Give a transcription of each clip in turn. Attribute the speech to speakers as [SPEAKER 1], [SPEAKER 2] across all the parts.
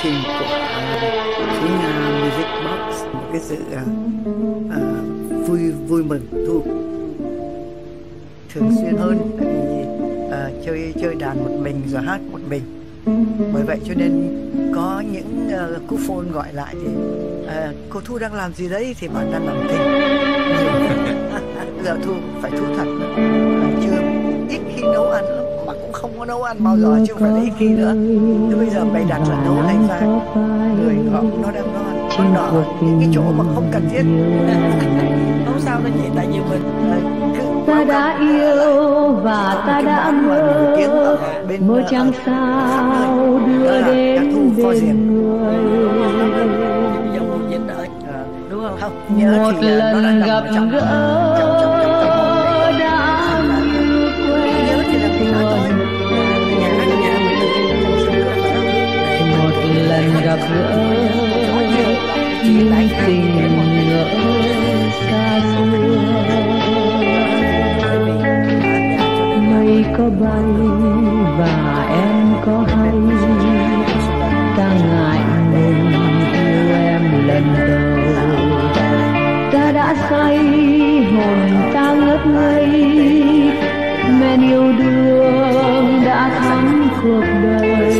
[SPEAKER 1] trình của Thúy Nga Music Box, một cái sự vui mừng thu thường xuyên hơn, tại vì chơi đàn một mình rồi hát một mình. Bởi vậy cho nên có những cú phone gọi lại thì cô Thu đang làm gì đấy, thì bạn đang làm thinh. Giờ Thu phải Thu thật, chưa ít khi nấu ăn lắm, mà cũng không có nấu ăn bao giờ, chứ không phải là ít khi nữa. Thế bây giờ bày đặt là nấu thành ra người nó đang ngon, con đỏ những cái chỗ mà không cần thiết. Không sao đâu chị, tại vì mình
[SPEAKER 2] ta đã yêu và ta đã mơ mơ chẳng sao đưa đến bên người. Một lần gặp gỡ đã như quen rồi, một lần gặp gỡ như tình ngỡ xa xưa. Mây có bay và em có hay, ta ngại ngùng yêu em lần đầu. Ta đã say hồn ta ngất ngây, men yêu đương đã thắm cuộc đời.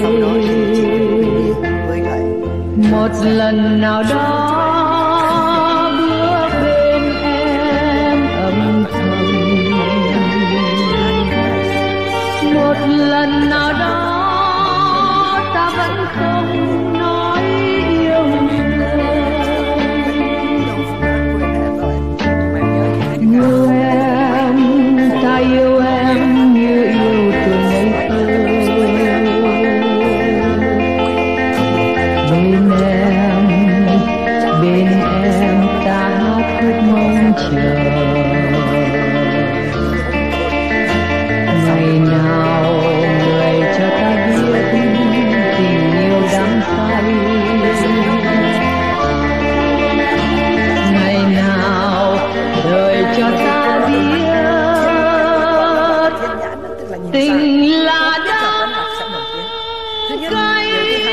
[SPEAKER 2] Một lần nào đó bước bên em âm thầm, một lần nào đó ta vẫn không nói yêu người em. Ta yêu em như yêu từ ngây thơ, bên em ta hát khúc mong chờ. Ngày nào người cho ta biết tình yêu đắm say, ngày nào đời cho ta biết tình là đắng cay.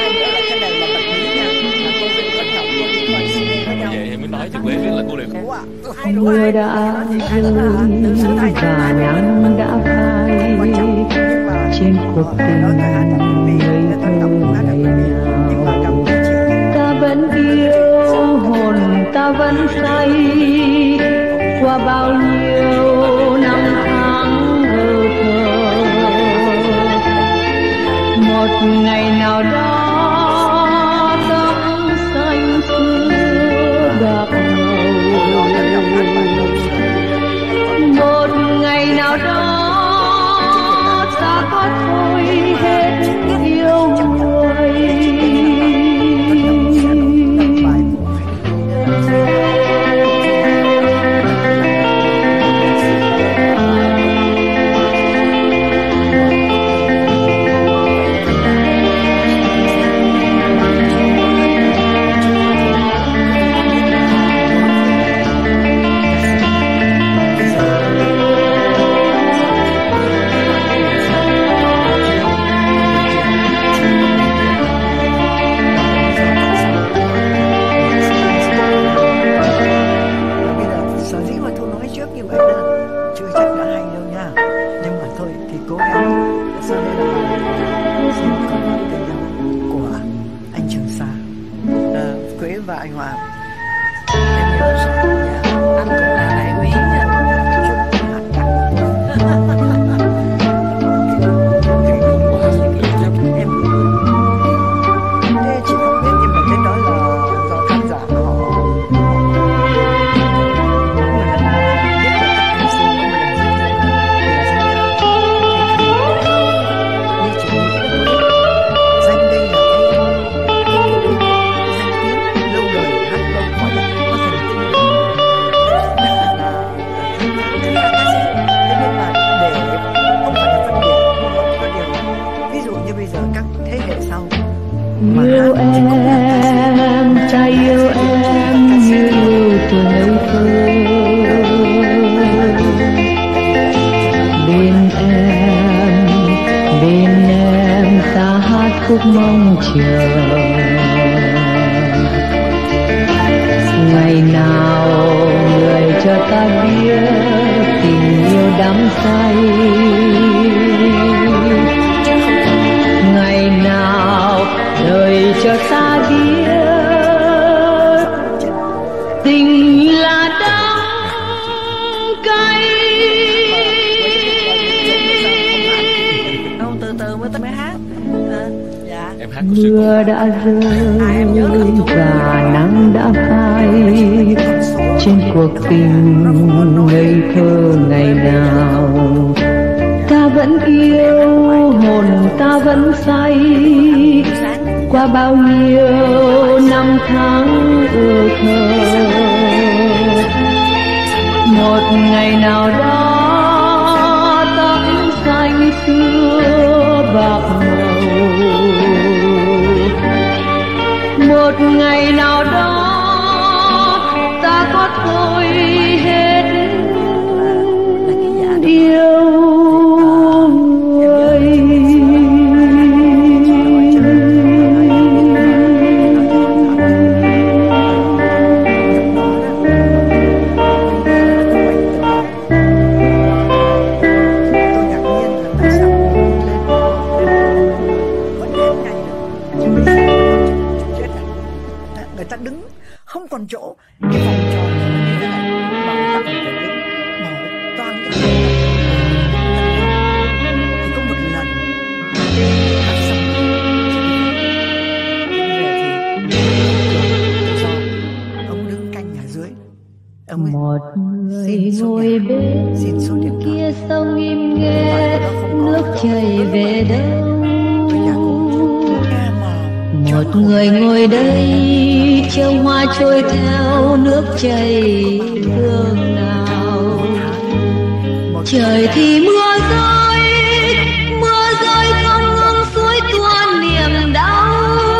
[SPEAKER 2] Mưa đã rơi và nắng đã phai trên cuộc tình ngây thơ ngày nào. Ta vẫn yêu, hồn ta vẫn say qua bao nhiêu năm tháng ngơ thơ. Một ngày nào đó tóc xanh xưa bạc màu, một ngày nào đó ta có thôi hết yêu người.
[SPEAKER 1] Và anh Hoàng
[SPEAKER 3] anh cũng là đại úy
[SPEAKER 1] thế chị không biết, nhưng mà cái đó là do khán giả họ
[SPEAKER 2] yêu em, ta yêu em như yêu từ ngây thơ. Bên em ta hát khúc mong chờ. ngày nào người cho ta biết tình yêu đắm say, ngày nào đời cho ta biết tình là đắng cay.
[SPEAKER 1] Đâu từ từ mới hát. Dạ.
[SPEAKER 3] Em hát có
[SPEAKER 2] Mưa đã rơi và nắng đã phai trên cuộc tình ngây thơ ngày nào. Ta vẫn yêu, hồn ta vẫn say qua bao nhiêu năm tháng ưa thơ. Một ngày nào đó tóc xanh xưa bạc màu, một ngày nào đó ta có thôi hết yêu người.
[SPEAKER 1] Người ta đứng không còn chỗ, cái vòng tròn như thế này mà người ta còn phải đứng mở toàn cái thì có một lần hát xong thì ông đứng canh ở dưới, ông ấy
[SPEAKER 2] Một người ngồi bên
[SPEAKER 1] xin số điện thoại.
[SPEAKER 2] kia sông im nghe nước chảy về đâu. Một người ngồi đây trông hoa trôi theo nước chảy phương nào. Trời thì mưa rơi không ngừng suối tuôn niềm đau.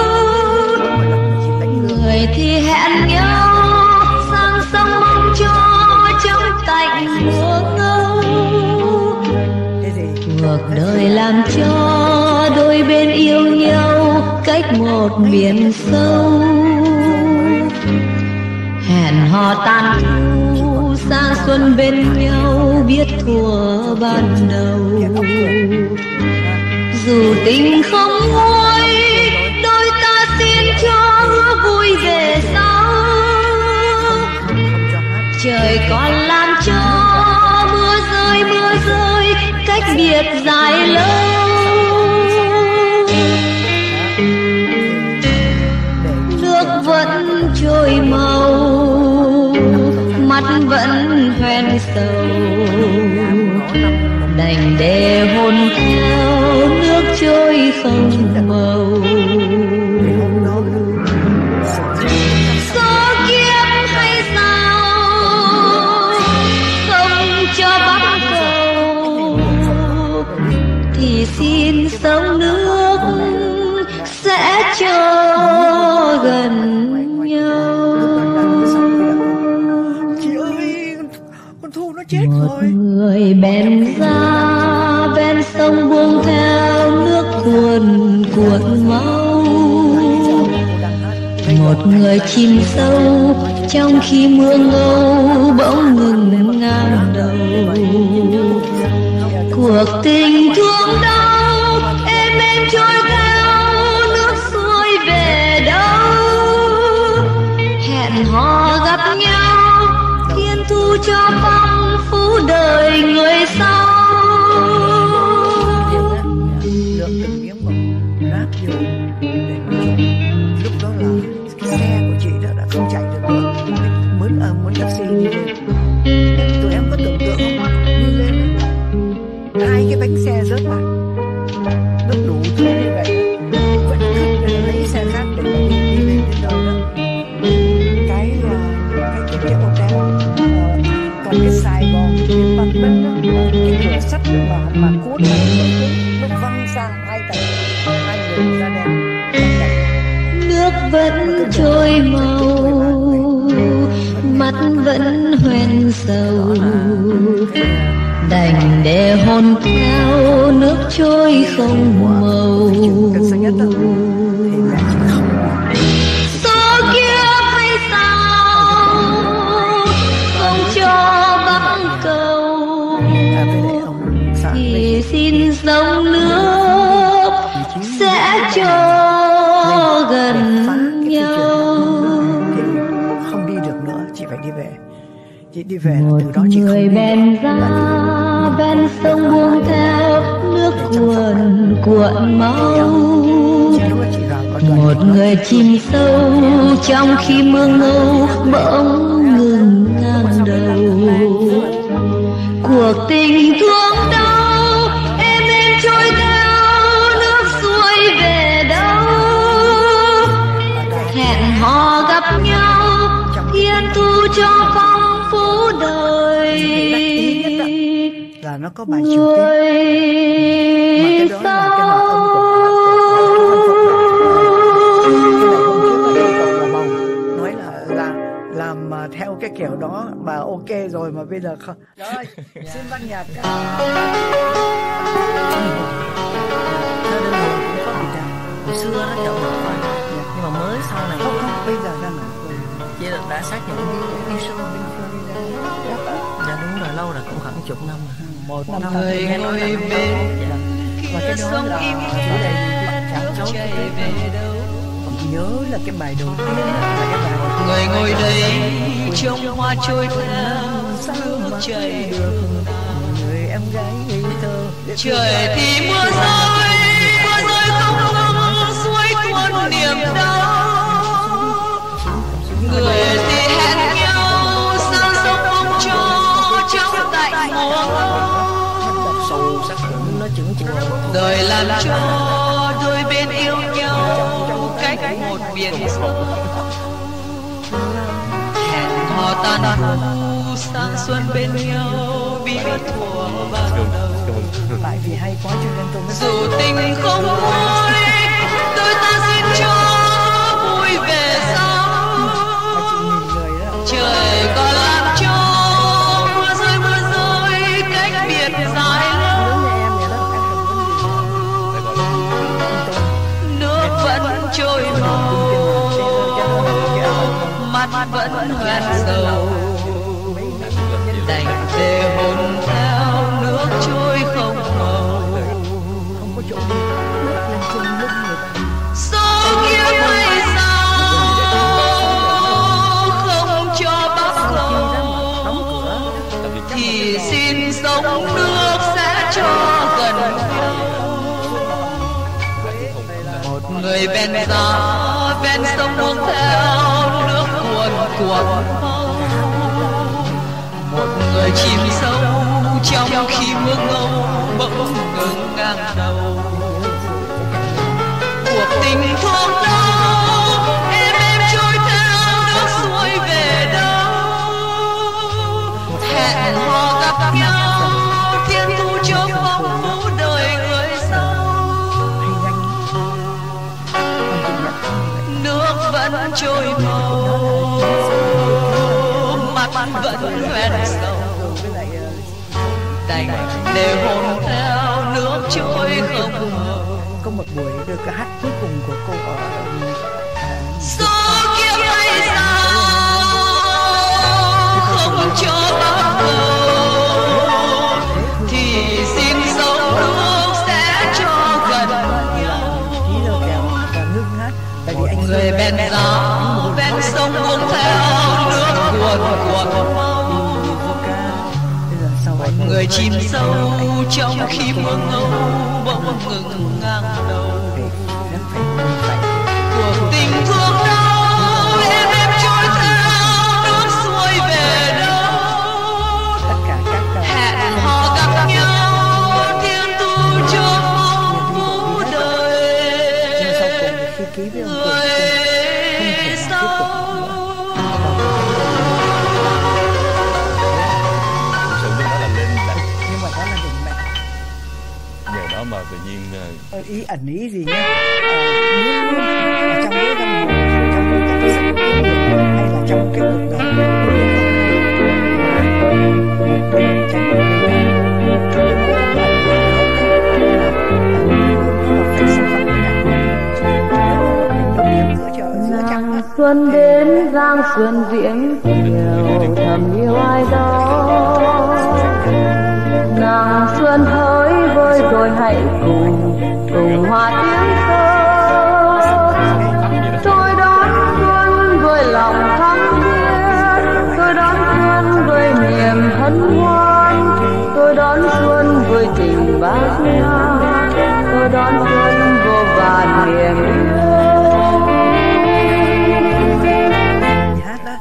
[SPEAKER 2] Người thì hẹn nhau sang sông mong cho trong cạnh mưa ngâu. Cuộc đời làm cho đôi bên yêu nhau cách một biển sâu. Hẹn hò tan thu sang xuân bên nhau biết thuở ban đầu. Dù tình không nguôi đôi ta xin cho hứa vui về sau. Trời còn làm cho mưa rơi cách biệt dài lâu. Nước vẫn trôi màu, mắt vẫn hoen sầu, đành để hồn theo nước trôi không màu. Số kiếp hay sao không cho bắt cầu, thì xin sông nước sẽ cho gần nhau.
[SPEAKER 1] Chị ơi, con Thu nó chết
[SPEAKER 2] Một
[SPEAKER 1] rồi.
[SPEAKER 2] người bèn ra ven sông buông theo nước cuồn cuộn mau. Một người chìm sâu trong khi mưa ngâu bỗng ngừng ngang đầu. Cuộc tình thương đau em trôi theo nước xuôi về đâu. Hẹn hò gặp nhau thiên thu cho phong phú đời người sau.
[SPEAKER 1] Lượng từng miếng một rác vô để mà lúc đó là cái xe của chị đó đã không chạy được nữa, muốn taxi đi lên. Tụi em có tưởng tượng không, đi lên hai cái bánh xe rớt lại, nước đủ thứ như vậy vẫn cứ lấy xe khác để mà đi lên đến đâu đó. Cái hotel còn cái Sài Gòn cái mặt bên đó, cái cửa sắt mà cốt nó văng sang hai người ra đèn.
[SPEAKER 2] Nước vẫn trôi màu, mắt vẫn hoen sầu, đành để hồn theo nước trôi không màu. Số kiếp hay sao
[SPEAKER 1] Chị đi về là
[SPEAKER 2] Một
[SPEAKER 1] từ đó chị không
[SPEAKER 2] người
[SPEAKER 1] đi
[SPEAKER 2] bèn
[SPEAKER 1] nữa.
[SPEAKER 2] ra ven sông buông theo nước cuồn mau.
[SPEAKER 1] Chị lúc đó chị vào có đoàn
[SPEAKER 2] Một người chìm sâu trong khi mương ngâu bỗng ngừng ngang đầu. Cuộc tình thương đau em trôi theo nước xuôi về đâu. Hẹn hò gặp nhau thiên thu cho phong phú đời.
[SPEAKER 1] là nó có bài chiều tiết mà cái đó là cái hòa âm của cái này hôm trước ở đây còn là bầu nói là làm theo cái kiểu đó mà ok rồi mà bây giờ không. Rồi xin ban nhạc thơ đơn hồn cũng có bị đàn
[SPEAKER 3] Hồi xưa nó chọn được thôi, nhưng mà mới sau này
[SPEAKER 1] không bây giờ ra là
[SPEAKER 3] chị đã xác nhận đi show bên dạ đúng rồi, lâu rồi, cũng khoảng chục năm rồi.
[SPEAKER 1] một năm
[SPEAKER 2] Người ngồi bên
[SPEAKER 1] và cái đó là chủ đề bạn cháu
[SPEAKER 2] chạy về đâu.
[SPEAKER 1] còn nhớ là cái bài đầu tiên là cái bài
[SPEAKER 2] Người ngồi đây trông hoa trôi theo nước chảy đường.
[SPEAKER 1] người em gái ngây thơ
[SPEAKER 2] Trời thì mưa rơi không ngừng xuôi tuôn niềm đau. Người thì hẹn nhau sang sông mong cho trong tại mùa.
[SPEAKER 3] Sâu sắc nó chứng chỉnh
[SPEAKER 2] Đời làm cho đôi bên yêu nhau cách một biển sâu. Hẹn hò tan thu sang xuân bên nhau biết thuở ban đầu.
[SPEAKER 1] tại vì hay quá cho nên tôi mới
[SPEAKER 2] Dù tình không vui đôi ta xin cho vui về sau.
[SPEAKER 1] mà chị nhìn người đó
[SPEAKER 2] Trời còn làm cho mưa rơi cách biệt dài lâu.
[SPEAKER 1] lớn như em vậy đó em đừng muốn
[SPEAKER 2] Nước vẫn trôi màu mắt vẫn hoen dầu. Đành để hồn theo nước trôi không màu.
[SPEAKER 1] không có chỗ đi bước lên chân lúc người ta
[SPEAKER 2] Số kiếp hay sao không cho bắc cầu thì xin sông nước sẽ cho gần nhau. Một người ven gió ven sông buông theo nước cuồn mau. Một người chìm sâu trong khi mưa ngâu bỗng ngừng ngang đầu. Cuộc tình thương đau em trôi theo nước xuôi về đâu. Hẹn hò gặp nhau thiên thu cho phong phú đời người sau. Nước vẫn trôi màu mắt vẫn hoen sầu. Đành để hồn theo nước trôi không màu.
[SPEAKER 1] có một buổi đưa ca hát cuối cùng của cô ở
[SPEAKER 2] Số kiếp hay sao không cho bắc cầu thì xin sông nước sẽ cho gần nhau.
[SPEAKER 1] ký đâu kèo và ngưng hát tại vì anh
[SPEAKER 2] Người bên gió ven sông buông theo nước cuồn mau. Người chìm sâu trong khi mưa ngâu bỗng ngừng ngang đầu. Cuộc tình thương đau em trôi theo nước xuôi về đâu. Hẹn hò gặp nhau thiên thu cho phong phú đời. Người sau
[SPEAKER 1] nhưng mà đó là định mệnh
[SPEAKER 4] nhờ đó mà tự nhiên
[SPEAKER 1] ý ẩn ý gì nhé luôn luôn ở trong cái tâm hồn trong cái sự kiếm được hay là trong cái cuộc đời một bên tránh một bên phải sản phẩm
[SPEAKER 2] Nàng xuân đến giang xuân viễn chiều thầm yêu ai đó. Nàng xuân hỡi vơi rồi hãy cùng hòa tiếng thơ. Tôi đón xuân với lòng thắm thiết, tôi đón xuân với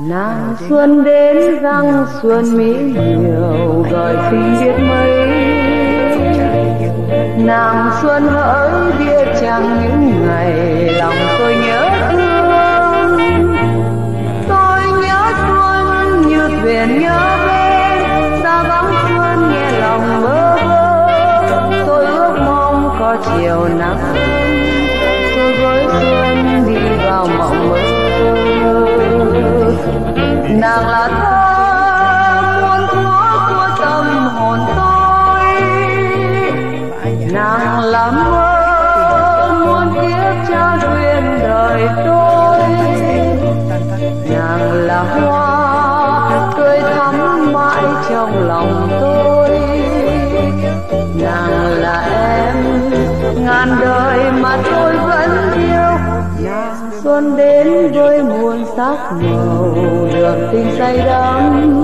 [SPEAKER 5] Nàng xuân đến răng xuân mỹ miều gọi xin biết mấy. Nàng xuân hỡi biết chăng những ngày lòng tôi nhớ thương. Tôi nhớ xuân như thuyền nhớ bên xa vắng xuân nghe lòng bơ vơ. Tôi ước mong có chiều nắng tôi với xuân đi vào mộng mơ. Nàng là thơ muôn thuở của tâm hồn tôi. Nàng là mơ muôn kiếp trao duyên đời tôi. Nàng là hoa tươi thắm mãi trong lòng tôi. Nàng là em ngàn đời mà tôi vẫn yêu. Nàng xuân đến với muôn sắc màu đường tình say đắm.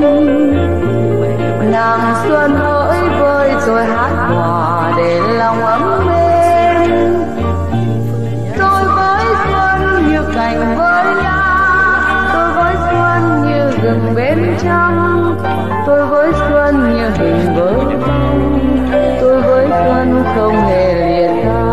[SPEAKER 5] Nàng xuân hỡi với tôi hát hòa để lòng ấm êm. Tôi với xuân như cành với lá, tôi với xuân như rừng bên trăng, tôi với xuân như hình với bóng, tôi với xuân không hề lìa xa.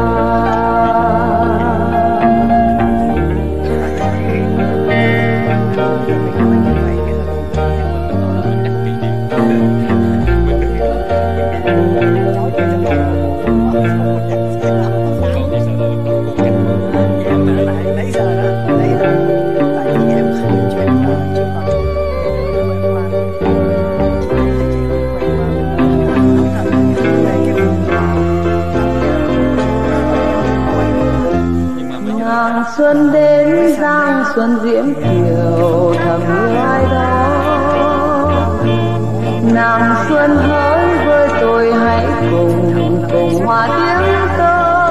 [SPEAKER 5] Xuân đến giang xuân diễm kiều thầm yêu ai đó. Nàng xuân hỡi với tôi hãy cùng cùng hòa tiếng tơ.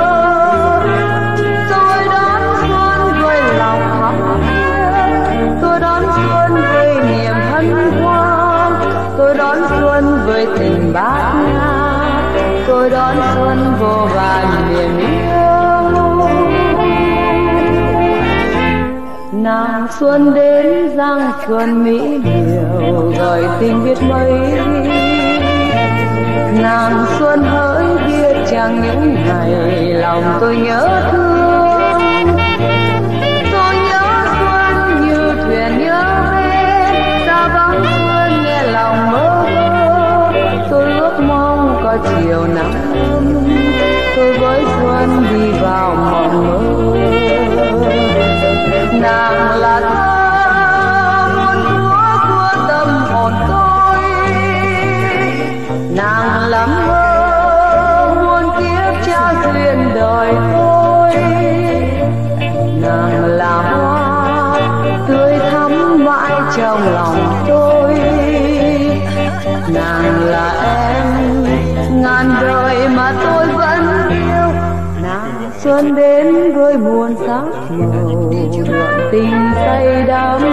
[SPEAKER 5] Tôi đón xuân với lòng thắm thiết, tôi đón xuân với niềm hân hoan, tôi đón xuân với tình bát ngát, tôi đón xuân vô vàn niềm yêu. Nàng xuân đến giang xuân mỹ miều gọi tình biết mấy. Nàng xuân hỡi biết chăng những ngày lòng tôi nhớ thương. Tôi nhớ xuân như thuyền nhớ bên xa vắng xuân nghe lòng mơ. Tôi ước mong có chiều nắng tôi với xuân đi vào mộng mơ. Nàng là thơ muôn thuở của tâm hồn tôi. Nàng là mơ muôn kiếp trao duyên đời tôi. Nàng là hoa tươi thắm mãi trong lòng tôi. Nàng là em ngàn đời mà tôi vẫn yêu. Nàng xuân đến với muôn sắc màu đường tình say đắm.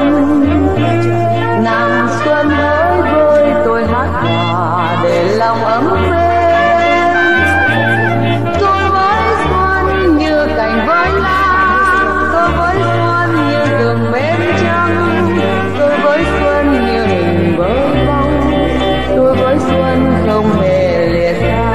[SPEAKER 5] Nàng xuân hỡi với tôi hát hòa để lòng ấm êm. Tôi với xuân như cành với lá, tôi với xuân như rừng bên trăng, tôi với xuân như hình với bóng, tôi với xuân không hề lìa xa.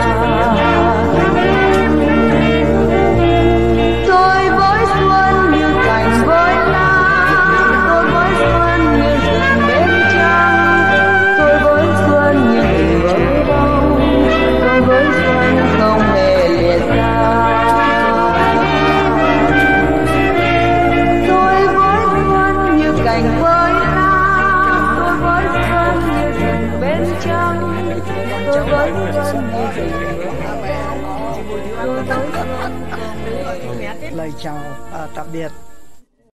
[SPEAKER 1] Lời chào tạm biệt